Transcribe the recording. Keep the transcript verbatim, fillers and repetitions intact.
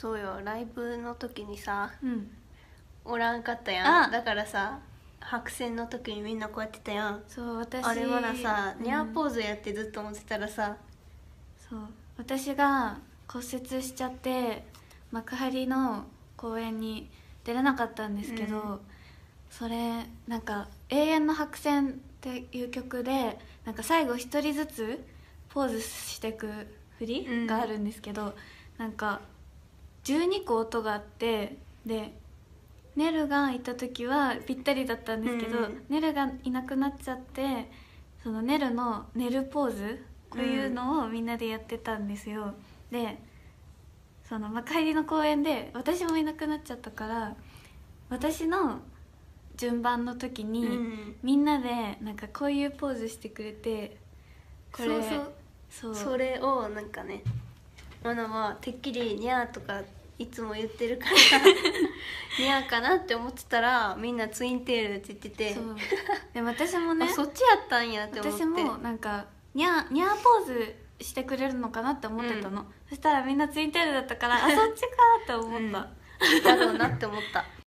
そうよ、ライブの時にさ、 うん、 おらんかったやあん。だからさ白線の時にみんなこうやってたやん。 そう私あれまださ、 うんニャーポーズやってずっと思ってたらさ、 そう私が骨折しちゃって幕張の公演に出れなかったんですけど、 うんそれなんか「永遠の白線」っていう曲でなんか最後一人ずつポーズしてく振りがあるんですけど、なんかじゅうにこ音があって、でネルがいた時はぴったりだったんですけど、 うんネルがいなくなっちゃって、そのネルのネルポーズこういうのをみんなでやってたんですよ。でその幕張の公演で私もいなくなっちゃったから、私の順番の時に、 うん、 みんなでなんかこういうポーズしてくれて、これそうそうそうそれをなんかね、マナはてっきりニャーとかいつも言ってるからニャーかなって思ってたら、みんなツインテールって言ってて、 そうでも私もねあそっちやったんやって思って。 私もなんかニャーニャーポーズしてくれるのかなって思ってたの、うん、そしたらみんなツインテールだったからあそっちかって思った、 うん、だろうなって思った